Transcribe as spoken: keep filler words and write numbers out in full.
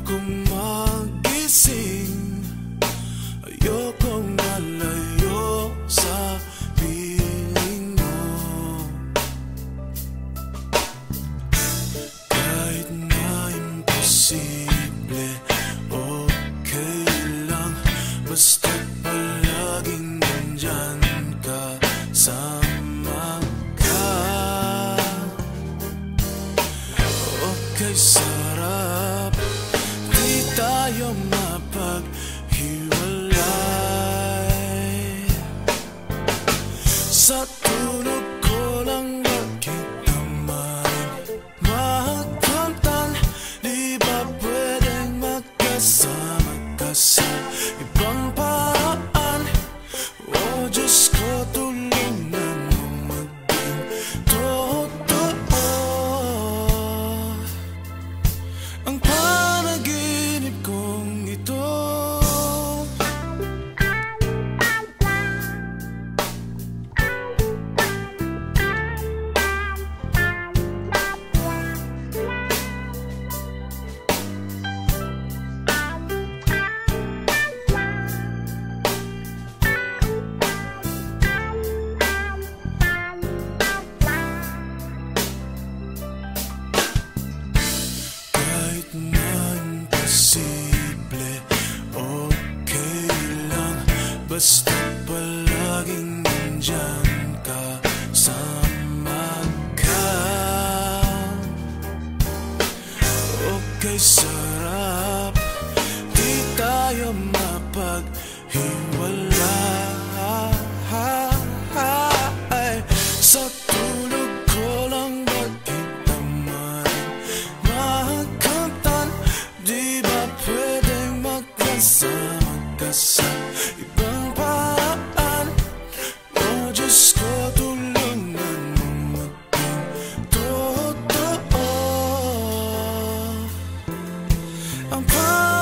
Ayokong magising, ayokong malayo sa piling mo. Kahit na imposible, okay lang, basta palaging nandyan ka, sama ka. Okay, sarap, di tayo mapaghiwalay. Sa tulog ko lang bakit naman makamtan? Di ba pwedeng magkasama ka sa ibang paraan? O Diyos ko, tulungan mo maging totoo ang panaginip kong ito. Kahit na imposible, okay lang, basta palaging nandyan ka, sama ka. Okay, sarap, di tayo mapaghiwalay. Sa tulog ko lang bakit naman makamtan? Di ba pwedeng magkasama ka sa ibang paraan? O Diyos ko, tulungan mo maging totoo ang